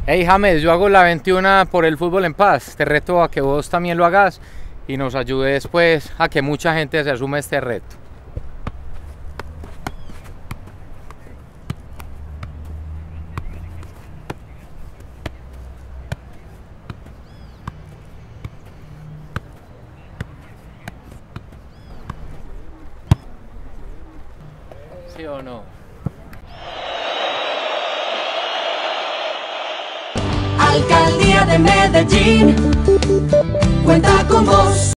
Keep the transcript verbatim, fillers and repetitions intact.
Hey James, yo hago la veintiuna por el fútbol en paz. Te reto a que vos también lo hagas y nos ayudes pues a que mucha gente se asume este reto. ¿Sí o no? Alcaldía de Medellín cuenta con vos.